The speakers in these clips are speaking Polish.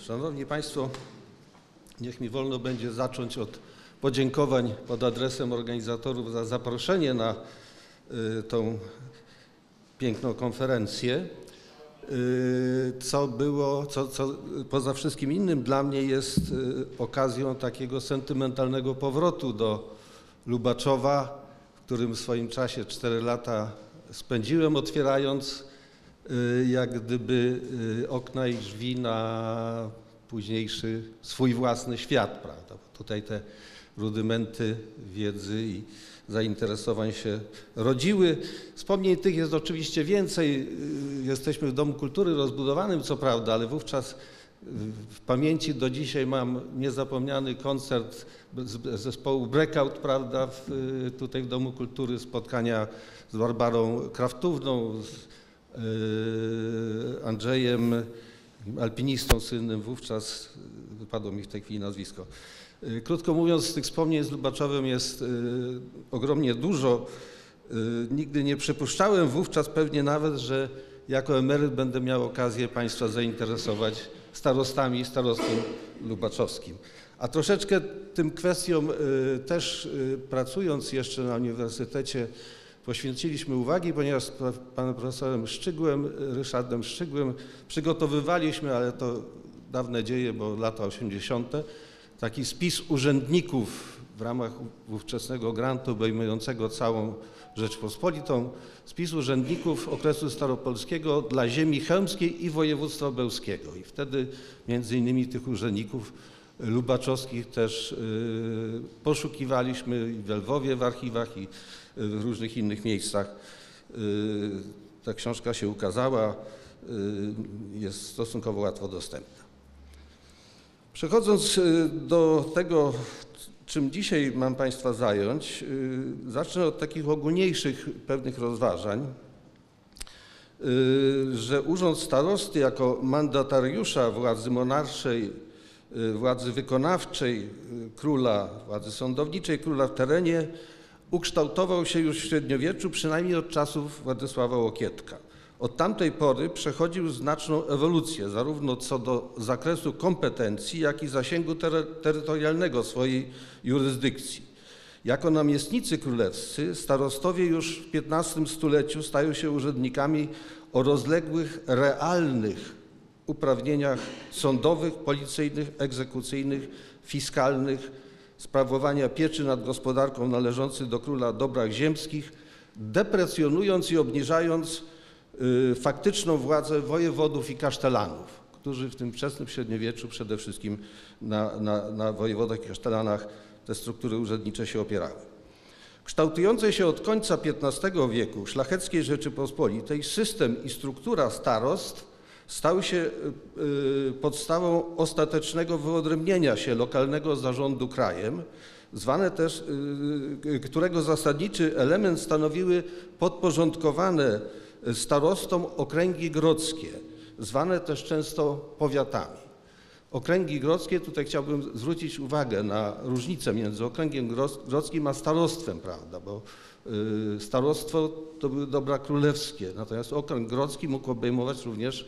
Szanowni Państwo, niech mi wolno będzie zacząć od podziękowań pod adresem organizatorów za zaproszenie na tą piękną konferencję, co poza wszystkim innym dla mnie jest okazją takiego sentymentalnego powrotu do Lubaczowa, w którym w swoim czasie 4 lata spędziłem, otwierając jak gdyby okna i drzwi na późniejszy swój własny świat, prawda? Tutaj te rudymenty wiedzy i zainteresowań się rodziły. Wspomnień tych jest oczywiście więcej. Jesteśmy w Domu Kultury rozbudowanym, co prawda, ale wówczas w pamięci do dzisiaj mam niezapomniany koncert zespołu Breakout, prawda, tutaj w Domu Kultury, spotkania z Barbarą Kraftówną, z Andrzejem, alpinistą słynnym wówczas, wypadło mi w tej chwili nazwisko. Krótko mówiąc, tych wspomnień z Lubaczowem jest ogromnie dużo. Nigdy nie przypuszczałem wówczas pewnie nawet, że jako emeryt będę miał okazję Państwa zainteresować starostami i starostwem lubaczowskim. A troszeczkę tym kwestiom też pracując jeszcze na uniwersytecie poświęciliśmy uwagi, ponieważ z panem profesorem Szczygłem, Ryszardem Szczygłem przygotowywaliśmy, ale to dawne dzieje, bo lata 80., taki spis urzędników w ramach ówczesnego grantu obejmującego całą Rzeczpospolitą, spis urzędników okresu staropolskiego dla ziemi chełmskiej i województwa bełskiego. I wtedy między innymi tych urzędników lubaczowskich też poszukiwaliśmy w Lwowie w archiwach i w różnych innych miejscach. Ta książka się ukazała, jest stosunkowo łatwo dostępna. Przechodząc do tego, czym dzisiaj mam Państwa zająć, zacznę od takich ogólniejszych pewnych rozważań, że urząd starosty jako mandatariusza władzy monarszej, władzy wykonawczej króla, władzy sądowniczej króla w terenie ukształtował się już w średniowieczu, przynajmniej od czasów Władysława Łokietka. Od tamtej pory przechodził znaczną ewolucję, zarówno co do zakresu kompetencji, jak i zasięgu terytorialnego swojej jurysdykcji. Jako namiestnicy królewscy starostowie już w XV stuleciu stają się urzędnikami o rozległych, realnych uprawnieniach sądowych, policyjnych, egzekucyjnych, fiskalnych, sprawowania pieczy nad gospodarką należących do króla dobrach ziemskich, deprecjonując i obniżając faktyczną władzę wojewodów i kasztelanów, którzy w tym wczesnym średniowieczu przede wszystkim na wojewodach i kasztelanach te struktury urzędnicze się opierały. Kształtującej się od końca XV wieku szlacheckiej Rzeczypospolitej system i struktura starostw stały się podstawą ostatecznego wyodrębnienia się lokalnego zarządu krajem, zwane też, którego zasadniczy element stanowiły podporządkowane starostom okręgi grodzkie, zwane też często powiatami. Okręgi grodzkie, tutaj chciałbym zwrócić uwagę na różnicę między okręgiem grodzkim a starostwem, prawda, bo starostwo to były dobra królewskie, natomiast okręg grodzki mógł obejmować również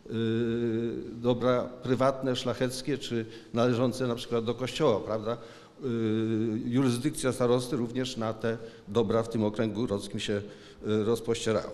dobra prywatne, szlacheckie czy należące na przykład do kościoła, prawda. Jurysdykcja starosty również na te dobra w tym okręgu grodzkim się rozpościerała.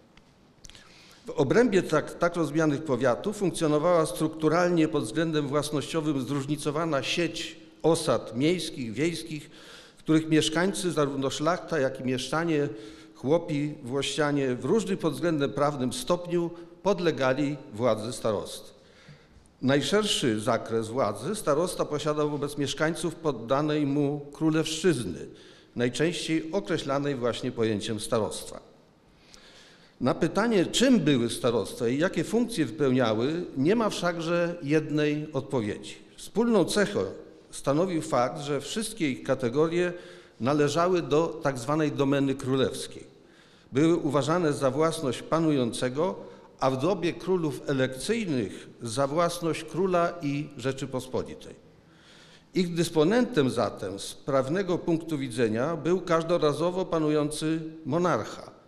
W obrębie tak rozumianych powiatów funkcjonowała strukturalnie pod względem własnościowym zróżnicowana sieć osad miejskich, wiejskich, w których mieszkańcy, zarówno szlachta, jak i mieszczanie, chłopi, włościanie w różnym pod względem prawnym stopniu podlegali władzy starosty. Najszerszy zakres władzy starosta posiadał wobec mieszkańców poddanej mu królewszczyzny, najczęściej określanej właśnie pojęciem starostwa. Na pytanie, czym były starostwa i jakie funkcje wypełniały, nie ma wszakże jednej odpowiedzi. Wspólną cechą stanowił fakt, że wszystkie ich kategorie należały do tak zwanej domeny królewskiej. Były uważane za własność panującego, a w dobie królów elekcyjnych za własność króla i Rzeczypospolitej. Ich dysponentem zatem z prawnego punktu widzenia był każdorazowo panujący monarcha.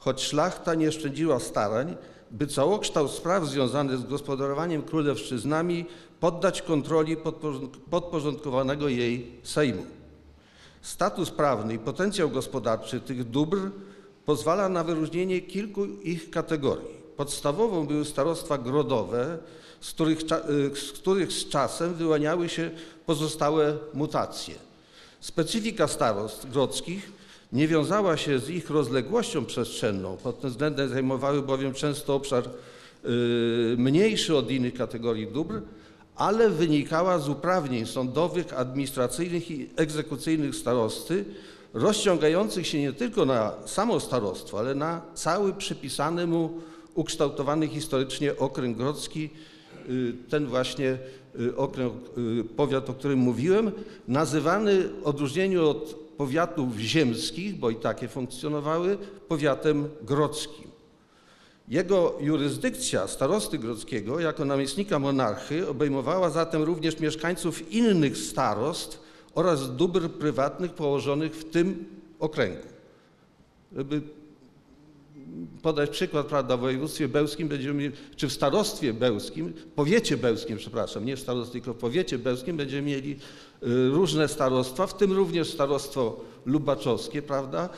choć szlachta nie szczędziła starań, by całokształt spraw związanych z gospodarowaniem królewszczyznami poddać kontroli podporządkowanego jej Sejmu. Status prawny i potencjał gospodarczy tych dóbr pozwala na wyróżnienie kilku ich kategorii. Podstawową były starostwa grodowe, z których z czasem wyłaniały się pozostałe mutacje. Specyfika starostw grodzkich nie wiązała się z ich rozległością przestrzenną, pod tym względem zajmowały bowiem często obszar mniejszy od innych kategorii dóbr, ale wynikała z uprawnień sądowych, administracyjnych i egzekucyjnych starosty, rozciągających się nie tylko na samo starostwo, ale na cały przypisany mu ukształtowany historycznie okręg grodzki, ten właśnie okręg, powiat, o którym mówiłem, nazywany w odróżnieniu od powiatów ziemskich, bo i takie funkcjonowały, powiatem grodzkim. Jego jurysdykcja starosty grodzkiego jako namiestnika monarchy obejmowała zatem również mieszkańców innych starostw oraz dóbr prywatnych położonych w tym okręgu. Żeby podać przykład, prawda, w województwie bełskim będziemy mieli, czy w starostwie bełskim, powiecie bełskim, przepraszam, nie w starostwie, tylko w powiecie bełskim będziemy mieli różne starostwa, w tym również starostwo lubaczowskie, prawda,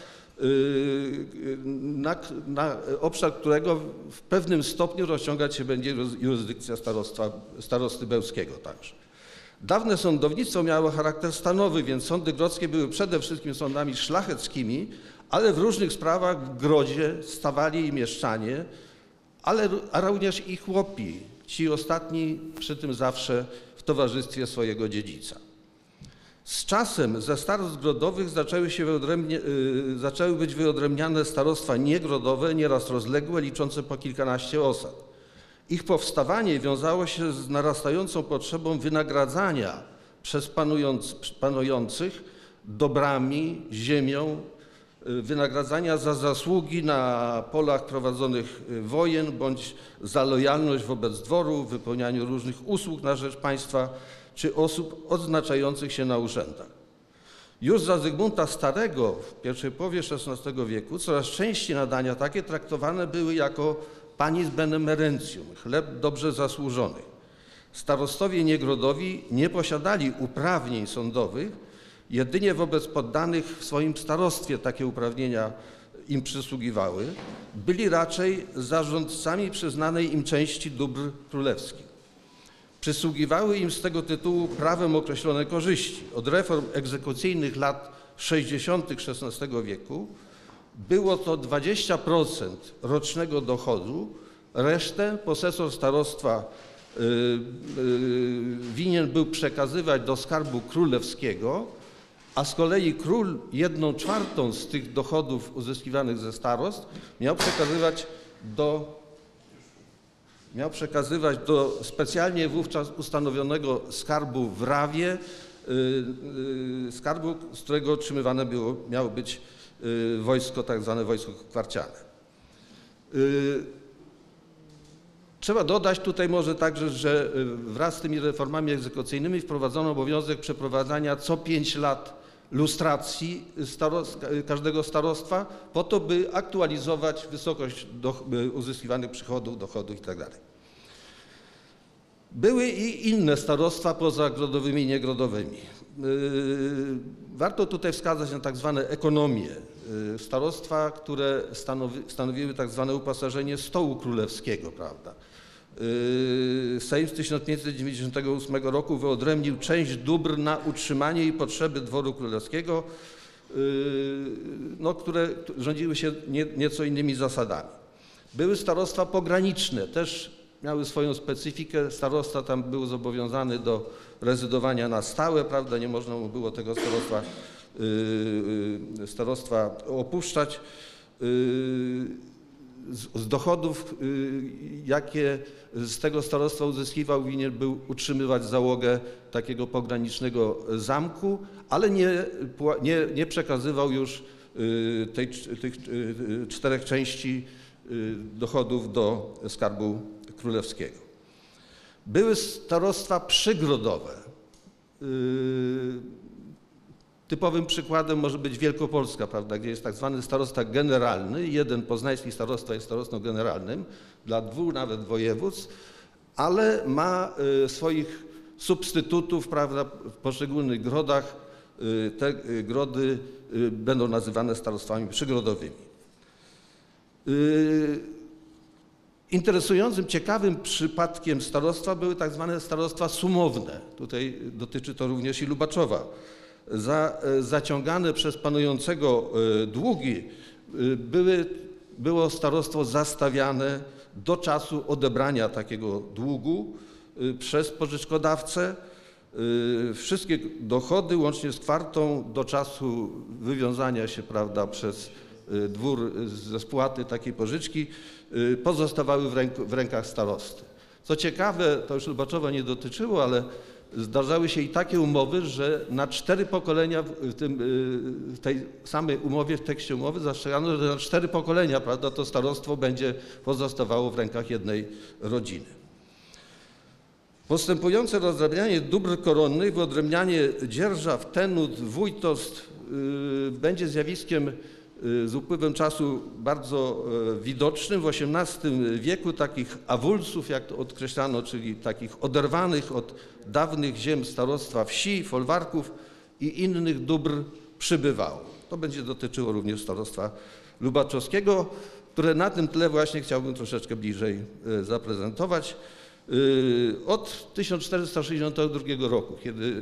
na obszar którego w pewnym stopniu rozciągać się będzie jurysdykcja starosty bełskiego także. Dawne sądownictwo miało charakter stanowy, więc sądy grodzkie były przede wszystkim sądami szlacheckimi, ale w różnych sprawach w grodzie stawali i mieszczanie, a również i chłopi, ci ostatni przy tym zawsze w towarzystwie swojego dziedzica. Z czasem ze starostw grodowych zaczęły być wyodrębniane starostwa niegrodowe, nieraz rozległe, liczące po kilkanaście osad. Ich powstawanie wiązało się z narastającą potrzebą wynagradzania przez panujących dobrami, ziemią, wynagradzania za zasługi na polach prowadzonych wojen bądź za lojalność wobec dworu, w wypełnianiu różnych usług na rzecz państwa czy osób odznaczających się na urzędach. Już za Zygmunta Starego w pierwszej połowie XVI wieku coraz częściej nadania takie traktowane były jako panis benemerentium, chleb dobrze zasłużony. Starostowie niegrodowi nie posiadali uprawnień sądowych, jedynie wobec poddanych w swoim starostwie takie uprawnienia im przysługiwały, byli raczej zarządcami przyznanej im części dóbr królewskich. Przysługiwały im z tego tytułu prawem określone korzyści. Od reform egzekucyjnych lat 60. XVI wieku było to 20% rocznego dochodu, resztę posesor starostwa winien był przekazywać do skarbu królewskiego, a z kolei król 1/4 z tych dochodów uzyskiwanych ze starostw miał przekazywać do specjalnie wówczas ustanowionego skarbu w Rawie, skarbu, z którego otrzymywane miało być wojsko, tak zwane wojsko kwarciane. Trzeba dodać tutaj może także, że wraz z tymi reformami egzekucyjnymi wprowadzono obowiązek przeprowadzania co 5 lat lustracji każdego starostwa po to, by aktualizować wysokość uzyskiwanych przychodów, dochodów itd. Były i inne starostwa poza grodowymi i niegrodowymi. Warto tutaj wskazać na tak zwane ekonomie, starostwa, które stanowiły tak zwane uposażenie stołu królewskiego, prawda. Sejm z 1598 roku wyodrębnił część dóbr na utrzymanie i potrzeby dworu królewskiego, no, które rządziły się nieco innymi zasadami. Były starostwa pograniczne, też miały swoją specyfikę. Starosta tam był zobowiązany do rezydowania na stałe, prawda, nie można mu było tego starostwa opuszczać. Z dochodów, jakie z tego starostwa uzyskiwał, winien był utrzymywać załogę takiego pogranicznego zamku, ale nie przekazywał już tych 4 części dochodów do skarbu królewskiego. Były starostwa przygrodowe. Typowym przykładem może być Wielkopolska, prawda, gdzie jest tak zwany starosta generalny. Jeden poznański starosta jest starostą generalnym dla 2 nawet województw, ale ma swoich substytutów, prawda, w poszczególnych grodach. Te grody będą nazywane starostwami przygrodowymi. Interesującym, ciekawym przypadkiem starostwa były tak zwane starostwa sumowne. Tutaj dotyczy to również i Lubaczowa. Za zaciągane przez panującego długi było starostwo zastawiane do czasu odebrania takiego długu przez pożyczkodawcę. Wszystkie dochody łącznie z kwartą do czasu wywiązania się, prawda, przez dwór ze spłaty takiej pożyczki pozostawały w rękach starosty. Co ciekawe, to już Lubaczowa nie dotyczyło, ale zdarzały się i takie umowy, że na 4 pokolenia w tej samej umowie, w tekście umowy zastrzegano, że na 4 pokolenia, prawda, to starostwo będzie pozostawało w rękach jednej rodziny. Postępujące rozdrabnianie dóbr koronnych, wyodrębnianie dzierżaw, tenut, wójtostw będzie zjawiskiem z upływem czasu bardzo widocznym. W XVIII wieku takich awulsów, jak to określano, czyli takich oderwanych od dawnych ziem starostwa wsi, folwarków i innych dóbr przybywało. To będzie dotyczyło również starostwa lubaczowskiego, które na tym tle właśnie chciałbym troszeczkę bliżej zaprezentować. Od 1462 roku, kiedy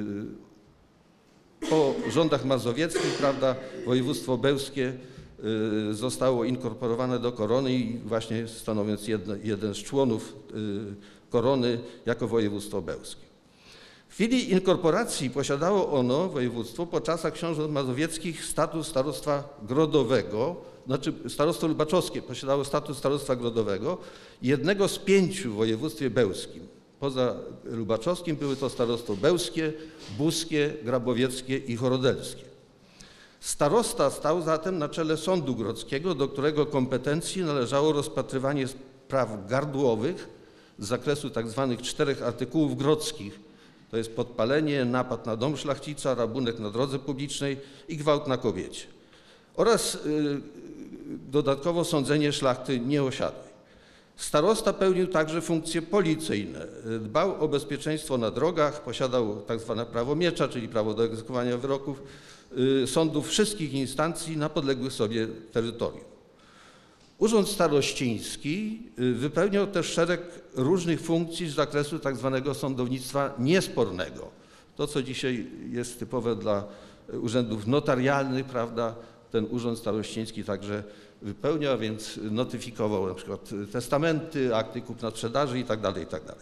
po rządach mazowieckich, prawda, województwo bełskie zostało inkorporowane do korony i właśnie stanowiąc jeden z członów korony jako województwo bełskie. W chwili inkorporacji posiadało ono, województwo, po czasach książąt mazowieckich status starostwa grodowego, znaczy starostwo lubaczowskie posiadało status starostwa grodowego, jednego z 5 w województwie bełskim. Poza lubaczowskim były to starostwo bełskie, buskie, grabowieckie i chorodelskie. Starosta stał zatem na czele sądu grodzkiego, do którego kompetencji należało rozpatrywanie spraw gardłowych z zakresu tzw. 4 artykułów grodzkich, to jest podpalenie, napad na dom szlachcica, rabunek na drodze publicznej i gwałt na kobiecie. Oraz dodatkowo sądzenie szlachty nieosiadłej. Starosta pełnił także funkcje policyjne. Dbał o bezpieczeństwo na drogach, posiadał tak zwane prawo miecza, czyli prawo do egzekwowania wyroków sądów wszystkich instancji na podległym sobie terytorium. Urząd starościński wypełniał też szereg różnych funkcji z zakresu tak zwanego sądownictwa niespornego. To, co dzisiaj jest typowe dla urzędów notarialnych, prawda, ten urząd starościński także wypełniał, więc notyfikował na przykład testamenty, akty kupna-sprzedaży itd., itd.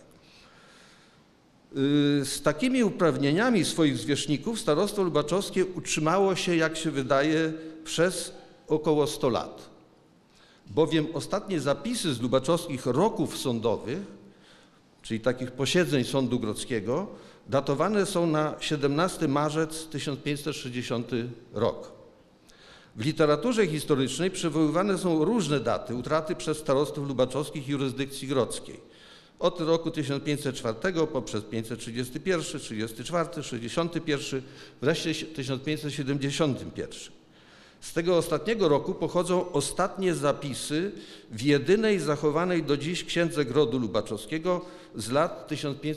Z takimi uprawnieniami swoich zwierzchników starostwo lubaczowskie utrzymało się, jak się wydaje, przez około 100 lat. Bowiem ostatnie zapisy z lubaczowskich roków sądowych, czyli takich posiedzeń sądu grodzkiego, datowane są na 17 marzec 1560 rok. W literaturze historycznej przywoływane są różne daty utraty przez starostów lubaczowskich jurysdykcji grodzkiej. Od roku 1504 poprzez 531, 34, 61, wreszcie 1571. Z tego ostatniego roku pochodzą ostatnie zapisy w jedynej zachowanej do dziś księdze grodu lubaczowskiego z lat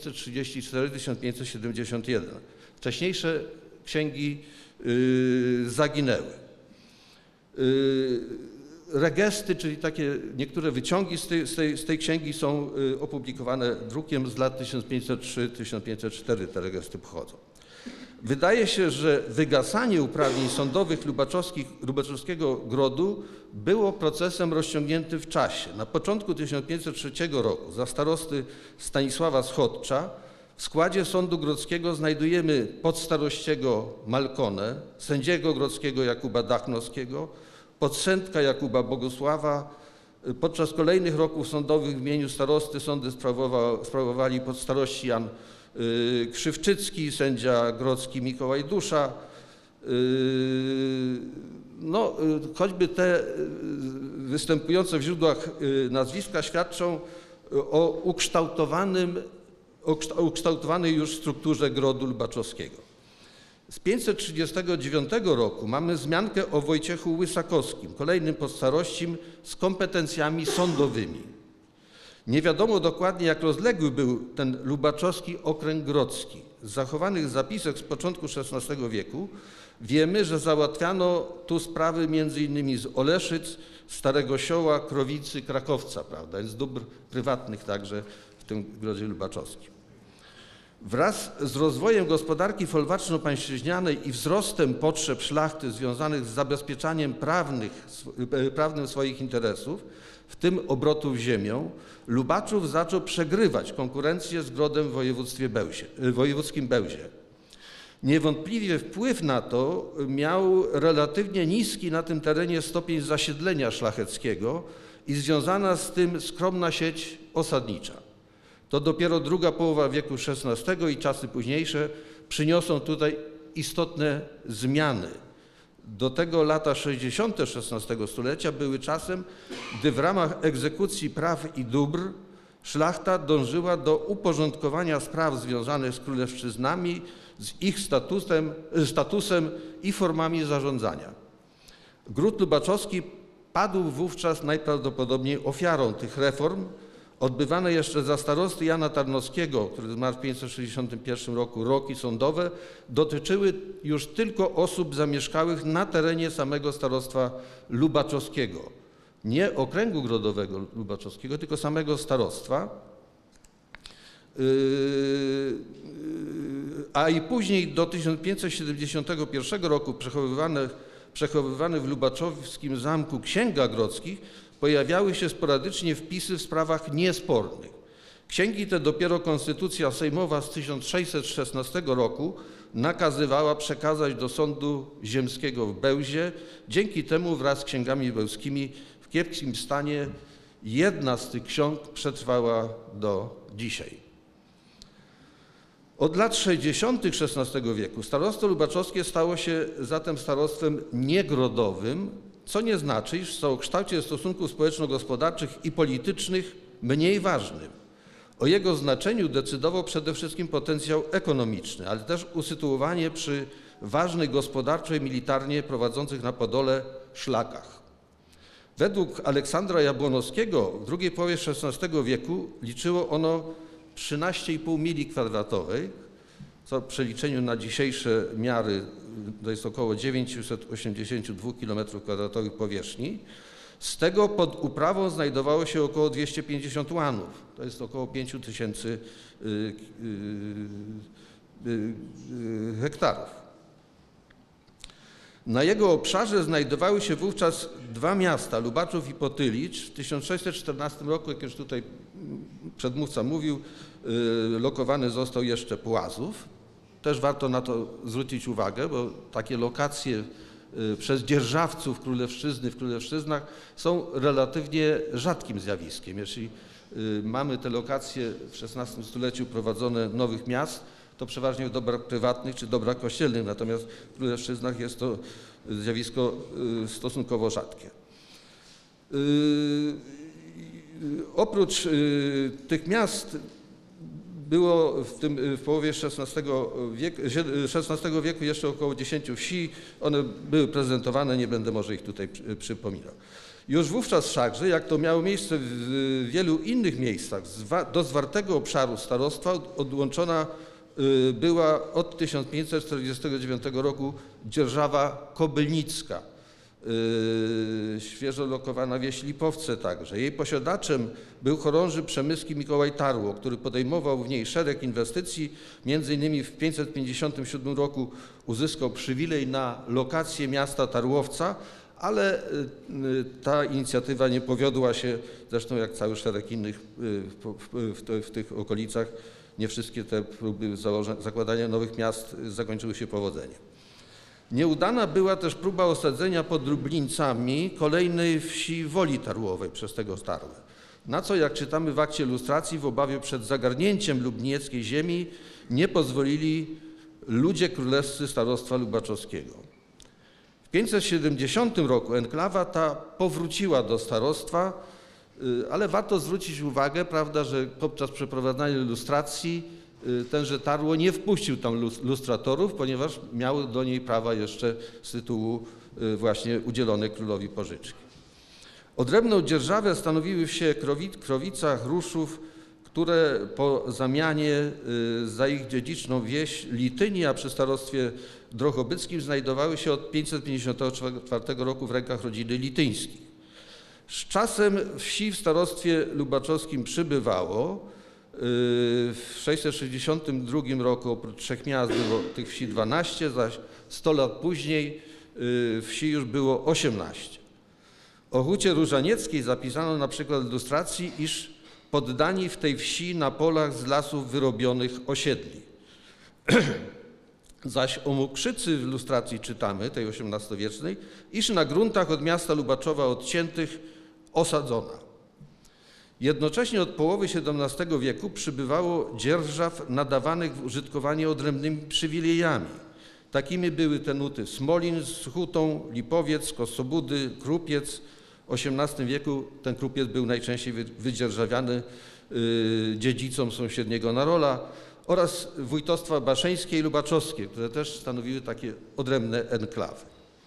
1534-1571. Wcześniejsze księgi zaginęły. Regesty, czyli takie niektóre wyciągi z tej księgi są opublikowane drukiem z lat 1503-1504, te regesty pochodzą. Wydaje się, że wygasanie uprawnień sądowych lubaczowskiego grodu było procesem rozciągniętym w czasie. Na początku 1503 roku za starosty Stanisława Schodcza w składzie sądu grodzkiego znajdujemy podstarościego Malkonę, sędziego grodzkiego Jakuba Dachnowskiego, podsędka Jakuba Bogusława. Podczas kolejnych roków sądowych w imieniu starosty sądy sprawowali podstarości Jan Krzywczycki, sędzia grodzki Mikołaj Dusza. No, choćby te występujące w źródłach nazwiska świadczą o ukształtowanej już strukturze grodu lubaczowskiego. Z 539 roku mamy wzmiankę o Wojciechu Łysakowskim, kolejnym podstarościm z kompetencjami sądowymi. Nie wiadomo dokładnie, jak rozległy był ten lubaczowski okręg grodzki. Z zachowanych zapisek z początku XVI wieku wiemy, że załatwiano tu sprawy m.in. z Oleszyc, Starego Sioła, Krowicy, Krakowca, prawda, więc dóbr prywatnych także w tym grodzie lubaczowskim. Wraz z rozwojem gospodarki folwarczno-pańszczyźnianej i wzrostem potrzeb szlachty związanych z zabezpieczaniem prawnym swoich interesów, w tym obrotów ziemią, Lubaczów zaczął przegrywać konkurencję z grodem w wojewódzkim Bełzie. Niewątpliwie wpływ na to miał relatywnie niski na tym terenie stopień zasiedlenia szlacheckiego i związana z tym skromna sieć osadnicza. To dopiero druga połowa wieku XVI i czasy późniejsze przyniosą tutaj istotne zmiany. Do tego lata 60. XVI stulecia były czasem, gdy w ramach egzekucji praw i dóbr szlachta dążyła do uporządkowania spraw związanych z królewszczyznami, z ich statusem i formami zarządzania. Gród lubaczowski padł wówczas najprawdopodobniej ofiarą tych reform. Odbywane jeszcze za starosty Jana Tarnowskiego, który zmarł w 561 roku, roki sądowe dotyczyły już tylko osób zamieszkałych na terenie samego starostwa lubaczowskiego. Nie okręgu grodowego lubaczowskiego, tylko samego starostwa. A i później do 1571 roku przechowywany w lubaczowskim zamku księga grodzkich pojawiały się sporadycznie wpisy w sprawach niespornych. Księgi te dopiero konstytucja sejmowa z 1616 roku nakazywała przekazać do sądu ziemskiego w Bełzie. Dzięki temu wraz z księgami bełskimi w kiepskim stanie jedna z tych ksiąg przetrwała do dzisiaj. Od lat 60. XVI wieku starostwo lubaczowskie stało się zatem starostwem niegrodowym, co nie znaczy, iż w całokształcie stosunków społeczno-gospodarczych i politycznych mniej ważnym. O jego znaczeniu decydował przede wszystkim potencjał ekonomiczny, ale też usytuowanie przy ważnych gospodarczo i militarnie prowadzących na Podole szlakach. Według Aleksandra Jabłonowskiego w drugiej połowie XVI wieku liczyło ono 13,5 mili kwadratowej, co w przeliczeniu na dzisiejsze miary to jest około 982 km² powierzchni. Z tego pod uprawą znajdowało się około 250 łanów, to jest około 5000 hektarów. Na jego obszarze znajdowały się wówczas dwa miasta, Lubaczów i Potylicz. W 1614 roku, jak już tutaj przedmówca mówił, lokowany został jeszcze Płazów. Też warto na to zwrócić uwagę, bo takie lokacje przez dzierżawców królewszczyzny w królewszczyznach są relatywnie rzadkim zjawiskiem. Jeśli mamy te lokacje w XVI stuleciu prowadzone nowych miast, to przeważnie w dobrach prywatnych czy dobrach kościelnych, natomiast w królewszczyznach jest to zjawisko stosunkowo rzadkie. Oprócz tych miast było w połowie XVI wieku jeszcze około 10 wsi. One były prezentowane, nie będę może ich tutaj przypominał. Już wówczas wszakże, jak to miało miejsce w wielu innych miejscach, do zwartego obszaru starostwa odłączona była od 1549 roku dzierżawa kobylnicka, świeżo lokowana wieś Lipowce także. Jej posiadaczem był chorąży przemyski Mikołaj Tarło, który podejmował w niej szereg inwestycji. Między innymi w 557 roku uzyskał przywilej na lokację miasta Tarłowca, ale ta inicjatywa nie powiodła się, zresztą jak cały szereg innych w tych okolicach. Nie wszystkie te próby zakładania nowych miast zakończyły się powodzeniem. Nieudana była też próba osadzenia pod Lublińcami kolejnej wsi Woli Tarłowej przez tego Tarłę, na co, jak czytamy w akcie lustracji, w obawie przed zagarnięciem lubnieckiej ziemi nie pozwolili ludzie królewscy starostwa lubaczowskiego. W 570 roku enklawa ta powróciła do starostwa, ale warto zwrócić uwagę, prawda, że podczas przeprowadzania lustracji tenże Tarło nie wpuścił tam lustratorów, ponieważ miały do niej prawa jeszcze z tytułu właśnie udzielonej królowi pożyczki. Odrębną dzierżawę stanowiły wsie Krowica, Chruszów, które po zamianie za ich dziedziczną wieś Lityni, a przy starostwie drohobyckim znajdowały się od 554 roku w rękach rodziny lityńskich. Z czasem wsi w starostwie lubaczowskim przybywało. W 662 roku oprócz 3 miast było tych wsi 12, zaś 100 lat później wsi już było 18. O Hucie Różanieckiej zapisano na przykład w ilustracji, iż poddani w tej wsi na polach z lasów wyrobionych osiedli. Zaś o Mukrzycy w ilustracji czytamy, tej XVIII-wiecznej, iż na gruntach od miasta Lubaczowa odciętych osadzona. Jednocześnie od połowy XVII wieku przybywało dzierżaw nadawanych w użytkowanie odrębnymi przywilejami. Takimi były te nuty Smolin z Hutą, Lipowiec, Kosobudy, Krupiec. W XVIII wieku ten Krupiec był najczęściej wydzierżawiany dziedzicom sąsiedniego Narola oraz wójtostwa baszeńskie i lubaczowskie, które też stanowiły takie odrębne enklawy.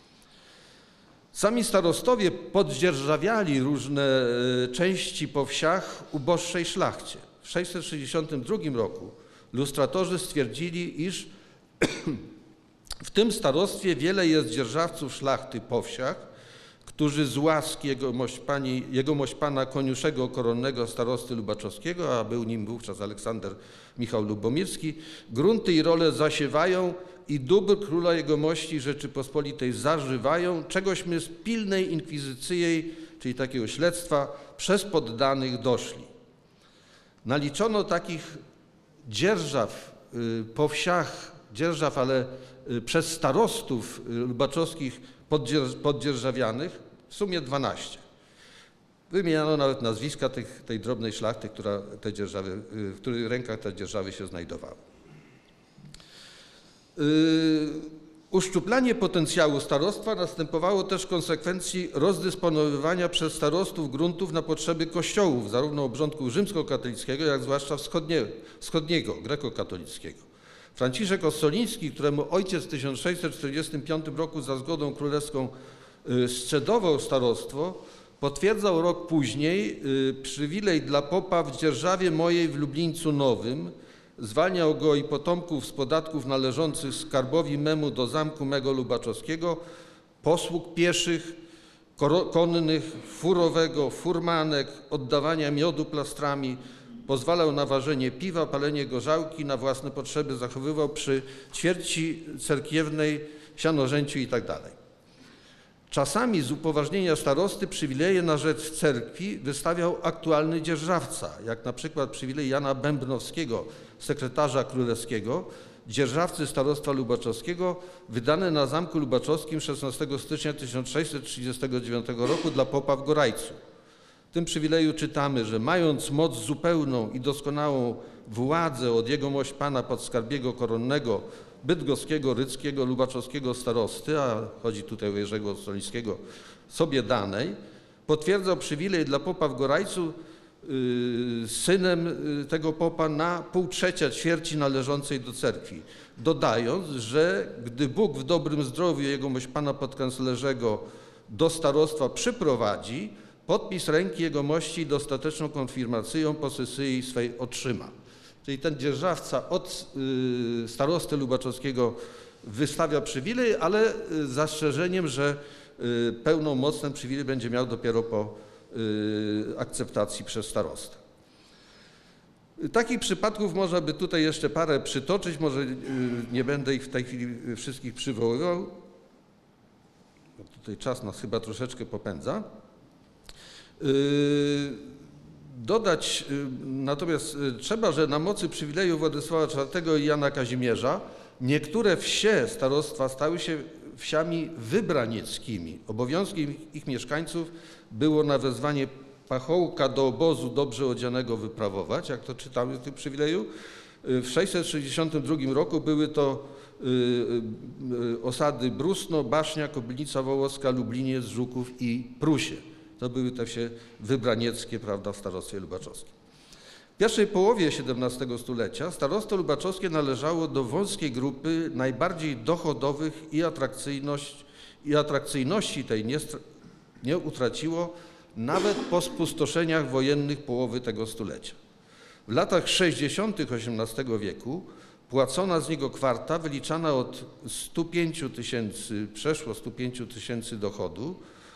Sami starostowie poddzierżawiali różne części po wsiach uboższej szlachcie. W 662 roku lustratorzy stwierdzili, iż w tym starostwie jest dzierżawców szlachty po wsiach, którzy z łaski jegomość pana Koniuszego Koronnego starosty lubaczowskiego, a był nim wówczas Aleksander Michał Lubomirski, grunty i role zasiewają i dóbr króla jegomości Rzeczypospolitej zażywają, czegośmy z pilnej inkwizycji, czyli takiego śledztwa, przez poddanych doszli. Naliczono takich dzierżaw po wsiach, ale przez starostów lubaczowskich poddzierżawianych w sumie 12. Wymieniano nawet nazwiska tej drobnej szlachty, w których rękach te dzierżawy się znajdowały. Uszczuplanie potencjału starostwa następowało też w konsekwencji rozdysponowywania przez starostów gruntów na potrzeby kościołów, zarówno obrządku rzymskokatolickiego, jak zwłaszcza wschodniego, grekokatolickiego. Franciszek Ossoliński, któremu ojciec w 1645 roku za zgodą królewską scedował starostwo, potwierdzał rok później przywilej dla popa w dzierżawie mojej w Lublińcu Nowym, zwalniał go i potomków z podatków należących skarbowi memu do zamku mego lubaczowskiego, posług pieszych, konnych, furowego, furmanek, oddawania miodu plastrami, pozwalał na ważenie piwa, palenie gorzałki, na własne potrzeby zachowywał przy ćwierci cerkiewnej, sianorzęciu itd. Czasami z upoważnienia starosty przywileje na rzecz cerkwi wystawiał aktualny dzierżawca, jak na przykład przywilej Jana Bębnowskiego, sekretarza królewskiego, dzierżawcy starostwa lubaczowskiego, wydane na Zamku Lubaczowskim 16 stycznia 1639 roku dla popa w Gorajcu. W tym przywileju czytamy, że mając moc zupełną i doskonałą władzę od jegomość pana podskarbiego koronnego, bydgoskiego, ryckiego, lubaczowskiego starosty, a chodzi tutaj o Jerzego Ossolińskiego, sobie danej, potwierdzał przywilej dla popa w Gorajcu synem tego popa na 1,5 ćwierci należącej do cerkwi, dodając, że gdy Bóg w dobrym zdrowiu jegomość pana podkanclerzego do starostwa przyprowadzi, podpis ręki jegomości dostateczną konfirmacją posesji swej otrzyma. Czyli ten dzierżawca od starosty lubaczowskiego wystawia przywilej, ale z zastrzeżeniem, że pełną moc ten przywilej będzie miał dopiero po akceptacji przez starostę. Takich przypadków można by tutaj jeszcze parę przytoczyć, może nie będę ich w tej chwili wszystkich przywoływał. Tutaj czas nas chyba troszeczkę popędza. Dodać natomiast trzeba, że na mocy przywileju Władysława IV i Jana Kazimierza niektóre wsie starostwa stały się wsiami wybranieckimi. Obowiązkiem ich mieszkańców było na wezwanie pachołka do obozu dobrze odzianego wyprawować, jak to czytamy w tym przywileju. W 662 roku były to osady Brusno, Basznia, Kobylica Wołoska, Lubliniec, Żuków i Prusie. To były te wsie wybranieckie, prawda, w starostwie lubaczowskim. W pierwszej połowie XVII stulecia starostwo lubaczowskie należało do wąskiej grupy najbardziej dochodowych i atrakcyjności tej nie utraciło nawet po spustoszeniach wojennych połowy tego stulecia. W latach 60. XVIII wieku płacona z niego kwarta wyliczana od 105 tysięcy, przeszło 105 tysięcy dochodu,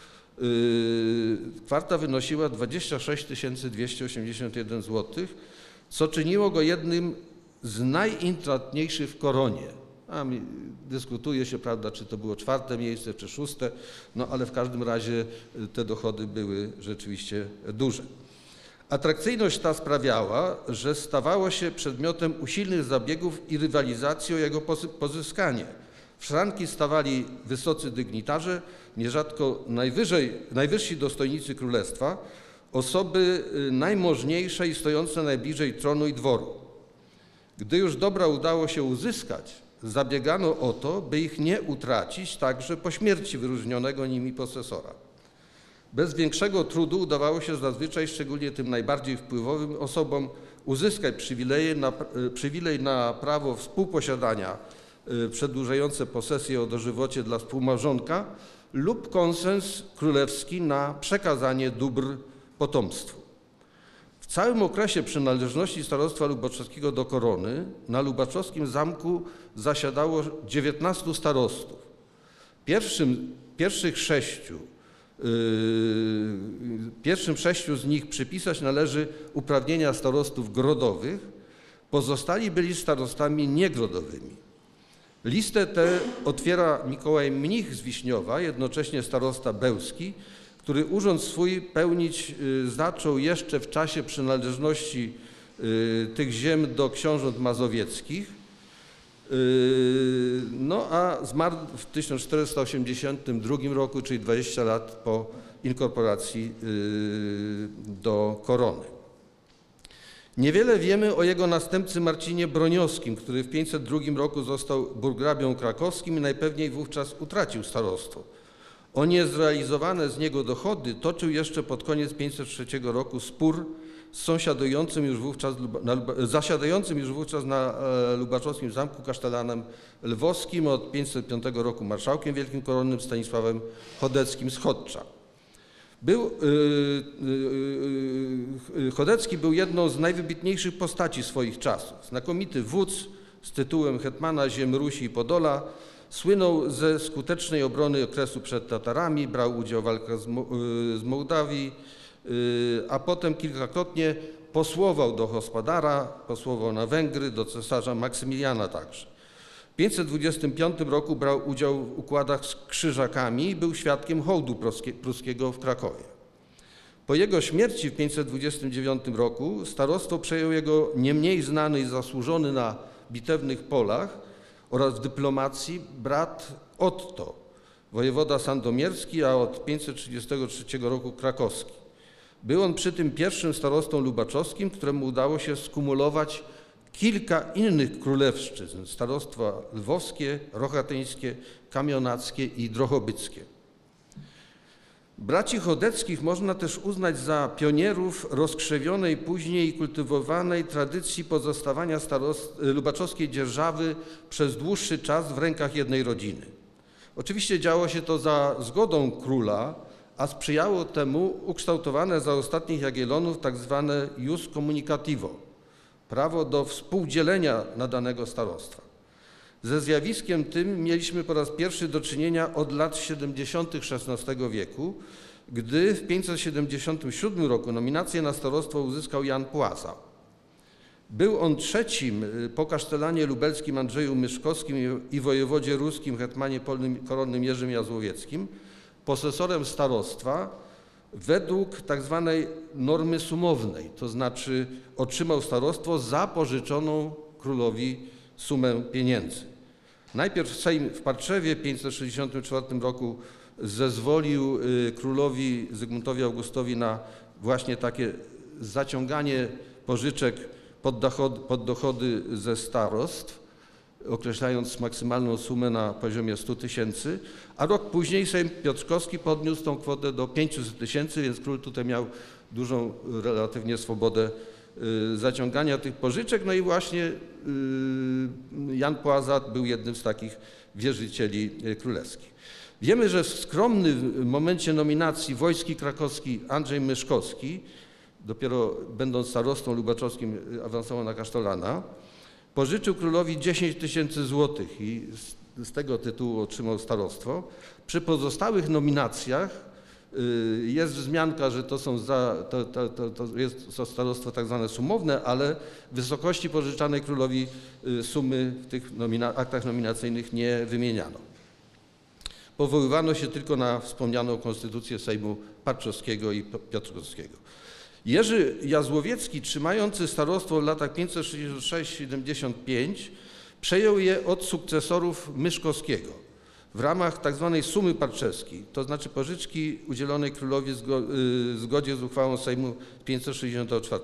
kwarta wynosiła 26 281 zł, co czyniło go jednym z najintratniejszych w koronie. Dyskutuje się, prawda, czy to było 4. miejsce, czy 6., no ale w każdym razie te dochody były rzeczywiście duże. Atrakcyjność ta sprawiała, że stawało się przedmiotem usilnych zabiegów i rywalizacji o jego pozyskanie. W szranki stawali wysocy dygnitarze, nierzadko najwyżsi dostojnicy królestwa, osoby najmożniejsze i stojące najbliżej tronu i dworu. Gdy już dobra udało się uzyskać, zabiegano o to, by ich nie utracić także po śmierci wyróżnionego nimi posesora. Bez większego trudu udawało się zazwyczaj, szczególnie tym najbardziej wpływowym osobom, uzyskać przywilej na prawo współposiadania przedłużające posesję o dożywocie dla współmałżonka lub konsens królewski na przekazanie dóbr potomstwu. W całym okresie przynależności starostwa lubaczowskiego do korony na lubaczowskim zamku zasiadało 19 starostów. Pierwszym 6 z nich przypisać należy uprawnienia starostów grodowych, pozostali byli starostami niegrodowymi. Listę tę otwiera Mikołaj Mnich z Wiśniowa, jednocześnie starosta bełski, który urząd swój pełnić zaczął jeszcze w czasie przynależności tych ziem do książąt mazowieckich, no a zmarł w 1482 roku, czyli 20 lat po inkorporacji do korony. Niewiele wiemy o jego następcy Marcinie Broniowskim, który w 502 roku został burgrabią krakowskim i najpewniej wówczas utracił starostwo. O niezrealizowane z niego dochody toczył jeszcze pod koniec 503 roku spór z zasiadającym już wówczas na lubaczowskim zamku kasztelanem lwowskim, od 505 roku marszałkiem wielkim koronnym Stanisławem Chodeckim z Chodcza. Chodecki był jedną z najwybitniejszych postaci swoich czasów. Znakomity wódz z tytułem hetmana ziem Rusi i Podola, słynął ze skutecznej obrony okresu przed Tatarami, brał udział w walkach z Mołdawii, a potem kilkakrotnie posłował do Hospodara, posłował na Węgry, do cesarza Maksymiliana także. W 525 roku brał udział w układach z Krzyżakami i był świadkiem hołdu pruskiego w Krakowie. Po jego śmierci w 529 roku starostwo przejął jego nie mniej znany i zasłużony na bitewnych polach oraz w dyplomacji brat Otto, wojewoda sandomierski, a od 533 roku krakowski. Był on przy tym pierwszym starostą lubaczowskim, któremu udało się skumulować kilka innych królewszczyzn: starostwa lwowskie, rochatyńskie, kamionackie i drohobyckie. Braci Chodeckich można też uznać za pionierów rozkrzewionej później i kultywowanej tradycji pozostawania lubaczowskiej dzierżawy przez dłuższy czas w rękach jednej rodziny. Oczywiście działo się to za zgodą króla, a sprzyjało temu ukształtowane za ostatnich Jagiellonów tak zwane jus communicativo, prawo do współdzielenia nadanego starostwa. Ze zjawiskiem tym mieliśmy po raz pierwszy do czynienia od lat 70. XVI wieku, gdy w 577 roku nominację na starostwo uzyskał Jan Płaza. Był on trzecim po kasztelanie lubelskim Andrzeju Myszkowskim i wojewodzie ruskim hetmanie koronnym Jerzym Jazłowieckim posesorem starostwa według tak zwanej normy sumownej, to znaczy otrzymał starostwo za pożyczoną królowi sumę pieniędzy. Najpierw Sejm w Parczewie w 564 roku zezwolił królowi Zygmuntowi Augustowi na właśnie takie zaciąganie pożyczek pod dochody ze starostw, określając maksymalną sumę na poziomie 100 tysięcy, a rok później Sejm Piotrkowski podniósł tą kwotę do 500 tysięcy, więc król tutaj miał dużą relatywnie swobodę zaciągania tych pożyczek. No i właśnie Jan Płaza był jednym z takich wierzycieli królewskich. Wiemy, że w skromnym momencie nominacji wojski krakowski Andrzej Myszkowski, dopiero będąc starostą lubaczowskim, awansował na kasztelana, pożyczył królowi 10 000 złotych i z tego tytułu otrzymał starostwo. Przy pozostałych nominacjach jest wzmianka, że to jest to starostwo tak zwane sumowne, ale wysokości pożyczanej królowi sumy w tych aktach nominacyjnych nie wymieniano. Powoływano się tylko na wspomnianą konstytucję Sejmu Parczowskiego i Piotrkowskiego. Jerzy Jazłowiecki, trzymający starostwo w latach 566-75, przejął je od sukcesorów Myszkowskiego w ramach tzw. sumy parczewskiej, to znaczy pożyczki udzielonej królowi w zgodzie z uchwałą Sejmu 564.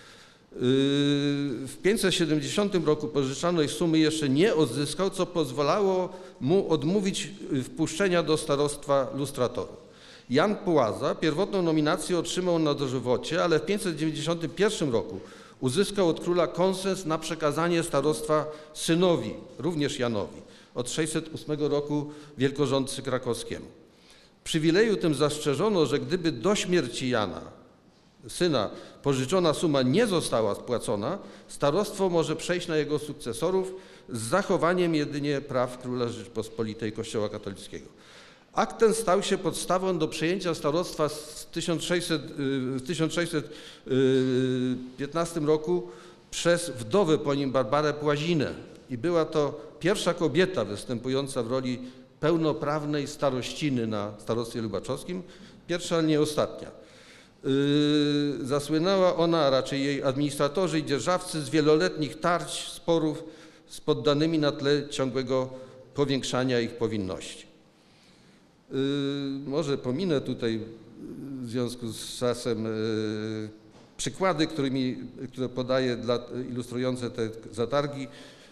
W 570 roku pożyczanej sumy jeszcze nie odzyskał, co pozwalało mu odmówić wpuszczenia do starostwa lustratorów. Jan Płaza pierwotną nominację otrzymał na dożywocie, ale w 591 roku uzyskał od króla konsens na przekazanie starostwa synowi, również Janowi, od 608 roku wielkorządcy krakowskiemu. W przywileju tym zastrzeżono, że gdyby do śmierci Jana, syna, pożyczona suma nie została spłacona, starostwo może przejść na jego sukcesorów z zachowaniem jedynie praw króla Rzeczypospolitej Kościoła katolickiego. Akt ten stał się podstawą do przejęcia starostwa w 1615 roku przez wdowę po nim Barbarę Płazinę i była to pierwsza kobieta występująca w roli pełnoprawnej starościny na starostwie lubaczowskim, pierwsza, ale nie ostatnia. Zasłynęła ona, a raczej jej administratorzy i dzierżawcy, z wieloletnich tarć, sporów z poddanymi na tle ciągłego powiększania ich powinności. Może pominę tutaj w związku z czasem przykłady, które podaję ilustrujące te zatargi.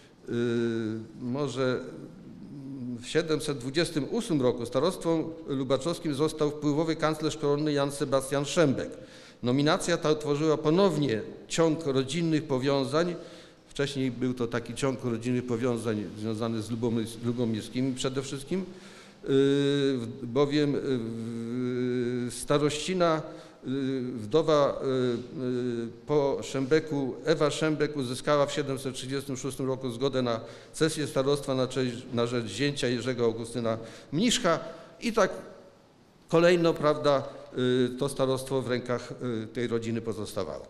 Może w 728 roku starostwem lubaczowskim został wpływowy kanclerz koronny Jan Sebastian Szembek. Nominacja ta utworzyła ponownie ciąg rodzinnych powiązań. Wcześniej był to taki ciąg rodzinnych powiązań związany z lubomirskimi przede wszystkim, bowiem starościna, wdowa po Szembeku, Ewa Szembek, uzyskała w 736 roku zgodę na cesję starostwa na rzecz zięcia Jerzego Augustyna Mniszka i tak kolejno, prawda, to starostwo w rękach tej rodziny pozostawało.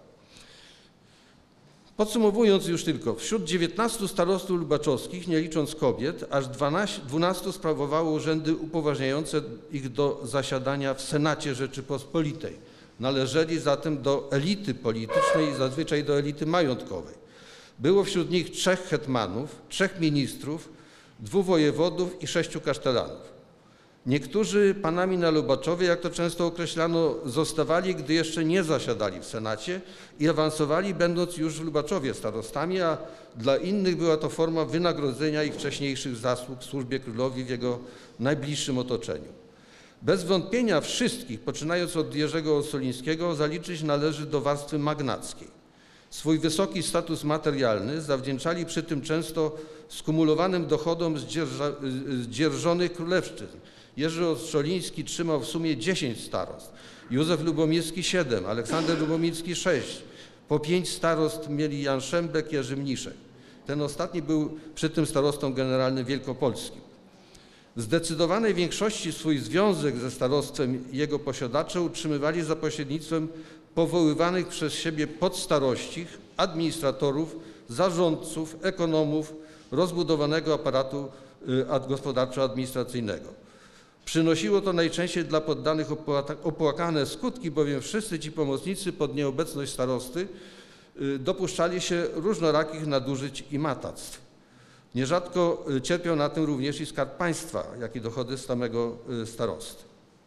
Podsumowując już tylko, wśród 19 starostów lubaczowskich, nie licząc kobiet, aż 12 sprawowało urzędy upoważniające ich do zasiadania w Senacie Rzeczypospolitej. Należeli zatem do elity politycznej i zazwyczaj do elity majątkowej. Było wśród nich 3 hetmanów, 3 ministrów, 2 wojewodów i 6 kasztelanów. Niektórzy panami na Lubaczowie, jak to często określano, zostawali, gdy jeszcze nie zasiadali w Senacie i awansowali, będąc już w Lubaczowie starostami, a dla innych była to forma wynagrodzenia ich wcześniejszych zasług w służbie królowi w jego najbliższym otoczeniu. Bez wątpienia wszystkich, poczynając od Jerzego Ossolińskiego, zaliczyć należy do warstwy magnackiej. Swój wysoki status materialny zawdzięczali przy tym często skumulowanym dochodom z dzierżonych królewszczyzn. Jerzy Ossoliński trzymał w sumie 10 starostw, Józef Lubomirski 7, Aleksander Lubomirski 6. Po 5 starost mieli Jan Szembek, Jerzy Mniszek. Ten ostatni był przy tym starostą generalnym wielkopolskim. W zdecydowanej większości swój związek ze starostwem i jego posiadacze utrzymywali za pośrednictwem powoływanych przez siebie podstarościch, administratorów, zarządców, ekonomów rozbudowanego aparatu gospodarczo-administracyjnego. Przynosiło to najczęściej dla poddanych opłakane skutki, bowiem wszyscy ci pomocnicy pod nieobecność starosty dopuszczali się różnorakich nadużyć i matactw. Nierzadko cierpiał na tym również i Skarb Państwa, jak i dochody samego starosty.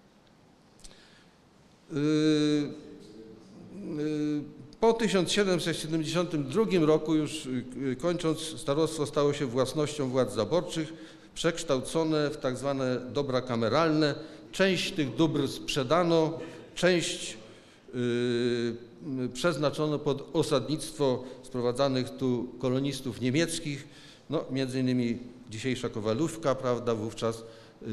Po 1772 roku, już kończąc, starostwo stało się własnością władz zaborczych, przekształcone w tak zwane dobra kameralne. Część tych dóbr sprzedano, część przeznaczono pod osadnictwo sprowadzanych tu kolonistów niemieckich, no, między innymi dzisiejsza Kowalówka, prawda, wówczas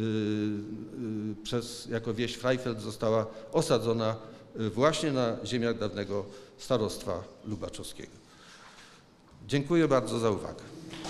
jako wieś Freifeld została osadzona właśnie na ziemiach dawnego starostwa lubaczowskiego. Dziękuję bardzo za uwagę.